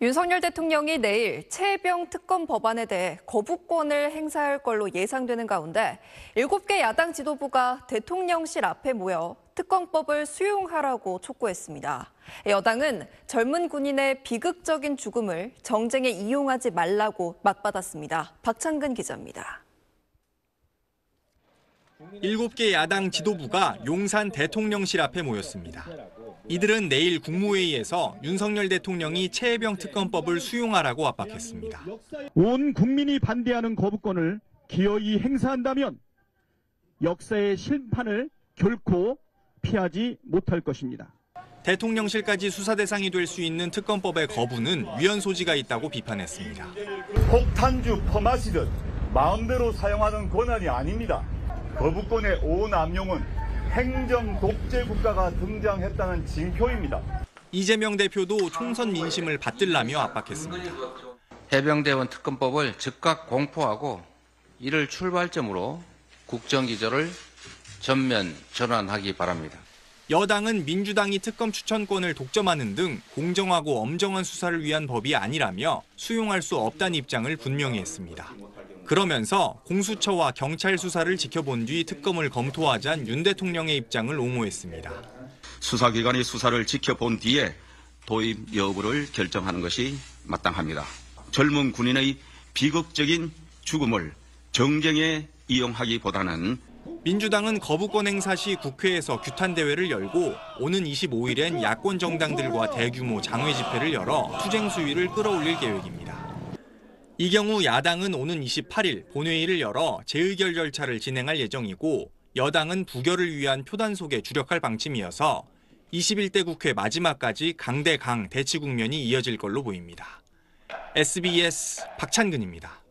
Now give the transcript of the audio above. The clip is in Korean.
윤석열 대통령이 내일 최혜병 특검 법안에 대해 거부권을 행사할 걸로 예상되는 가운데 7개 야당 지도부가 대통령실 앞에 모여 특검법을 수용하라고 촉구했습니다. 여당은 젊은 군인의 비극적인 죽음을 정쟁에 이용하지 말라고 맞받았습니다. 박창근 기자입니다. 7개 야당 지도부가 용산 대통령실 앞에 모였습니다. 이들은 내일 국무회의에서 윤석열 대통령이 최혜병 특검법을 수용하라고 압박했습니다. 온 국민이 반대하는 거부권을 기어이 행사한다면 역사의 심판을 결코 피하지 못할 것입니다. 대통령실까지 수사 대상이 될 수 있는 특검법의 거부는 위헌 소지가 있다고 비판했습니다. 폭탄주 퍼마시듯 마음대로 사용하는 권한이 아닙니다. 거부권의 오남용은 행정 독재 국가가 등장했다는 징표입니다. 이재명 대표도 총선 민심을 받들라며 압박했습니다. 해병대원 특검법을 즉각 공포하고 이를 출발점으로 국정기조를 전면 전환하기 바랍니다. 여당은 민주당이 특검 추천권을 독점하는 등 공정하고 엄정한 수사를 위한 법이 아니라며 수용할 수 없다는 입장을 분명히 했습니다. 그러면서 공수처와 경찰 수사를 지켜본 뒤 특검을 검토하자는 윤 대통령의 입장을 옹호했습니다. 수사기관이 수사를 지켜본 뒤에 도입 여부를 결정하는 것이 마땅합니다. 젊은 군인의 비극적인 죽음을 정쟁에 이용하기보다는 민주당은 거부권 행사 시 국회에서 규탄 대회를 열고 오는 25일엔 야권 정당들과 대규모 장외 집회를 열어 투쟁 수위를 끌어올릴 계획입니다. 이 경우 야당은 오는 28일 본회의를 열어 재의결 절차를 진행할 예정이고 여당은 부결을 위한 표단속에 주력할 방침이어서 21대 국회 마지막까지 강대강 대치 국면이 이어질 걸로 보입니다. SBS 박찬근입니다.